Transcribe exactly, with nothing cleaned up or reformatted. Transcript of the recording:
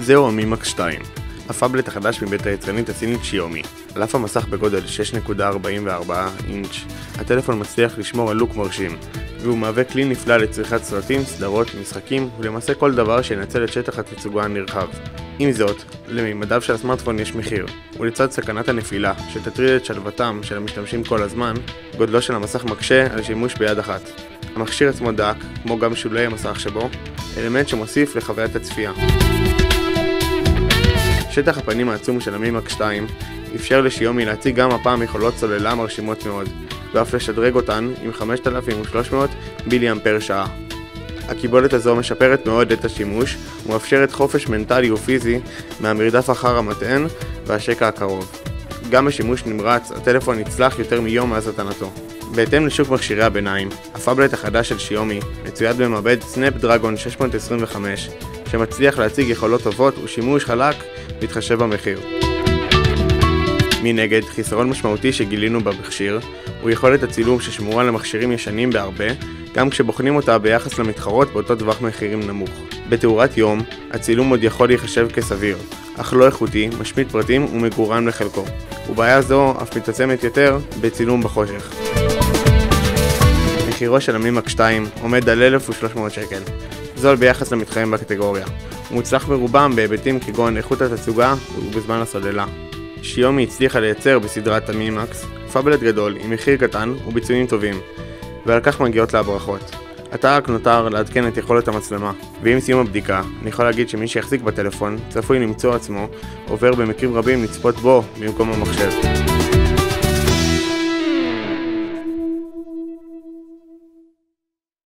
זהו המימקס שתיים, הפאבלט החדש מבית היצרנית הסינית שיומי. על אף המסך בגודל שש נקודה ארבעים וארבע אינץ', הטלפון מצליח לשמור על לוק מרשים, והוא מהווה כלי נפלא לצריכת סרטים, סדרות, משחקים, ולמעשה כל דבר שינצל את שטח התצוגה הנרחב. עם זאת, למימדיו של הסמארטפון יש מחיר, ולצד סכנת הנפילה, שתטריד את שלוותם של המשתמשים כל הזמן, גודלו של המסך מקשה על שימוש ביד אחת. המכשיר עצמו דק, כמו גם שולי המסך שבו, אלמנט שמוסיף לחוויית הצפייה. שטח הפנים העצום של המימקס שתיים אפשר לשיומי להציג גם הפעם יכולות סוללה מרשימות מאוד, ואף לשדרג אותן עם חמשת אלפים ושלוש מאות מילי אמפר שעה. הקיבולת הזו משפרת מאוד את השימוש ומאפשרת חופש מנטלי ופיזי מהמרדף אחר המטען והשקע הקרוב. גם בשימוש נמרץ, הטלפון יצלח יותר מיום מאז התנתו. בהתאם לשוק מכשירי הביניים, הפאבלט החדש של שיומי מצויד במעבד סנאפדרגון שש מאות עשרים וחמש, שמצליח להציג יכולות טובות ושימוש חלק מתחשב במחיר. מנגד, חיסרון משמעותי שגילינו במכשיר הוא יכולת הצילום ששמורה למכשירים ישנים בהרבה, גם כשבוחנים אותה ביחס למתחרות באותו טווח מחירים נמוך. בתאורת יום, הצילום עוד יכול להיחשב כסביר, אך לא איכותי, משמיט פרטים ומגורם לחלקו. ובעיה זו אף מתעצמת יותר בצילום בחושך. מחירו של המימקס שתיים עומד על אלף ושלוש מאות שקל, זול ביחס למתחרים בקטגוריה. הוא מוצלח ברובם בהיבטים כגון איכות התצוגה ובזמן הסוללה. שיומי הצליחה לייצר בסדרת המימקס פאבלט גדול עם מחיר קטן וביצועים טובים, ועל כך מגיעות לה הברכות. עתה רק נותר לעדכן את יכולת המצלמה, ועם סיום הבדיקה אני יכול להגיד שמי שיחזיק בטלפון צפוי למצוא עצמו עובר במקרים רבים לצפות בו במקום המחשב.